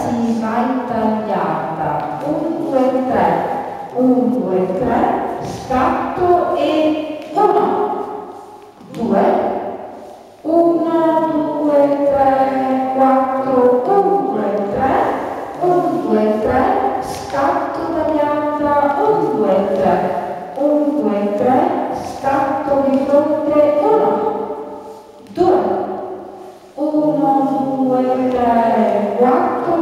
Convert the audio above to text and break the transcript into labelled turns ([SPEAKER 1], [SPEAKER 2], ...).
[SPEAKER 1] si va intagliata, 1, 2, 3, 1, 2, 3, scatto e 1, 2, 1, 2, 3, 4, 1, 2, 3, 1, 2, 3, scatto tagliata, 1, 2, 3, 1, 2, 3, scatto di fronte, 1, 2, 1, 2, 3, 4,